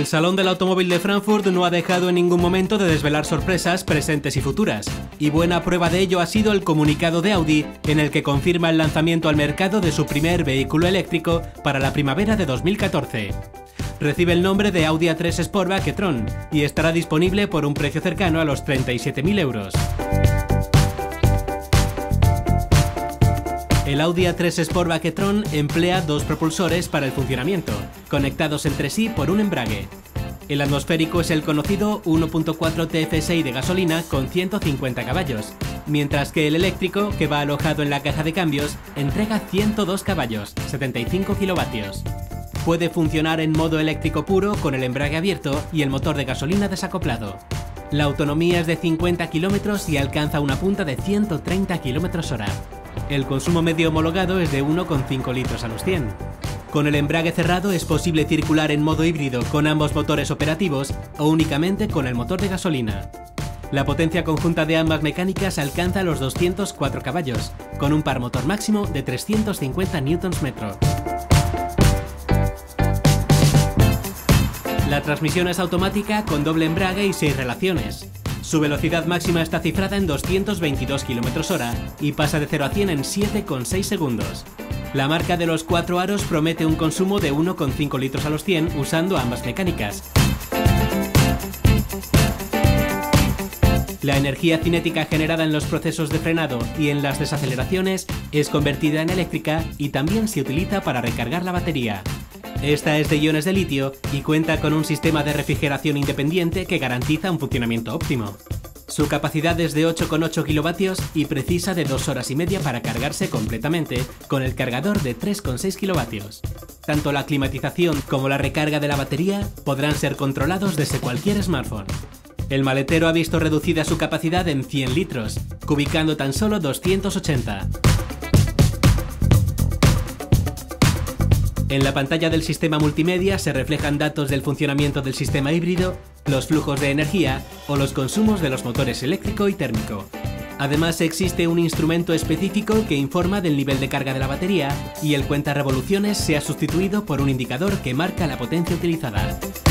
El Salón del Automóvil de Frankfurt no ha dejado en ningún momento de desvelar sorpresas presentes y futuras, y buena prueba de ello ha sido el comunicado de Audi, en el que confirma el lanzamiento al mercado de su primer vehículo eléctrico para la primavera de 2014. Recibe el nombre de Audi A3 Sportback e-tron y estará disponible por un precio cercano a los 37.000 euros. El Audi A3 Sportback e-tron emplea dos propulsores para el funcionamiento, conectados entre sí por un embrague. El atmosférico es el conocido 1.4 TFSI de gasolina con 150 caballos, mientras que el eléctrico, que va alojado en la caja de cambios, entrega 102 caballos, 75 kilovatios. Puede funcionar en modo eléctrico puro con el embrague abierto y el motor de gasolina desacoplado. La autonomía es de 50 kilómetros y alcanza una punta de 130 km/h. El consumo medio homologado es de 1,5 litros a los 100. Con el embrague cerrado es posible circular en modo híbrido con ambos motores operativos o únicamente con el motor de gasolina. La potencia conjunta de ambas mecánicas alcanza los 204 caballos, con un par motor máximo de 350 Nm. La transmisión es automática con doble embrague y 6 relaciones. Su velocidad máxima está cifrada en 222 km/h y pasa de 0 a 100 en 7,6 segundos. La marca de los 4 aros promete un consumo de 1,5 litros a los 100 usando ambas mecánicas. La energía cinética generada en los procesos de frenado y en las desaceleraciones es convertida en eléctrica y también se utiliza para recargar la batería. Esta es de iones de litio y cuenta con un sistema de refrigeración independiente que garantiza un funcionamiento óptimo. Su capacidad es de 8,8 kilovatios y precisa de 2 horas y media para cargarse completamente, con el cargador de 3,6 kilovatios. Tanto la climatización como la recarga de la batería podrán ser controlados desde cualquier smartphone. El maletero ha visto reducida su capacidad en 100 litros, cubicando tan solo 280. En la pantalla del sistema multimedia se reflejan datos del funcionamiento del sistema híbrido, los flujos de energía o los consumos de los motores eléctrico y térmico. Además existe un instrumento específico que informa del nivel de carga de la batería y el cuentarevoluciones se ha sustituido por un indicador que marca la potencia utilizada.